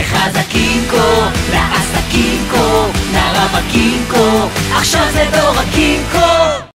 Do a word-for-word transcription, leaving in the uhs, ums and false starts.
לחזקים כה, לעסקים כה, לרווקים כה, עכשיו זה דור הקינקו.